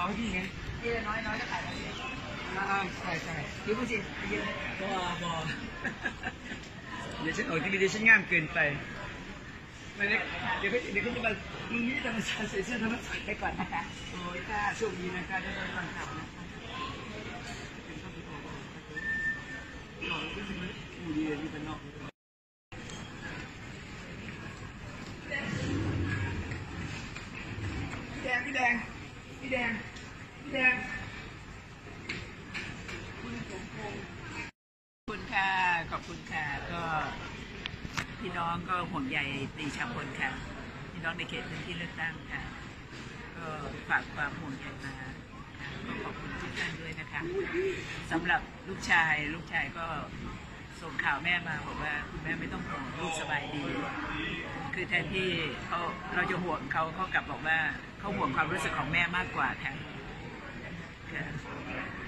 ให้พี่ไงที่น้อยจะขายอะไรใช่ยูพูดสิยืนบเดี๋ยวฉันทีวีเดี๋ยวฉันงามเกินไปเดี๋ยวเขาจะมาลุงนี้จะมาใส่เสื้อทำนักไปก่อนนะคะโอ้ยค่ะโชคดีนะคะได้ฟังข่าวนะคะดูดีเลยที่เป็นนอกพี่แดงคุณค่ะขอบคุณค่ะก็พี่น้องก็ห่วงใยปรีชาพลค่ะพี่น้องในเขตพื้นที่เลือกตั้งค่ะก็ฝากความห่วงใยมาก็ขอบคุณทุกท่านด้วยนะคะสำหรับลูกชายก็ส่งข่าวแม่มาบอกว่าคุณแม่ไม่ต้องห่วงลูกสบายดีคือแทนที่เราจะห่วงเขากลับบอกว่าเขาห่วงความรู้สึกของแม่มากกว่าค่ะ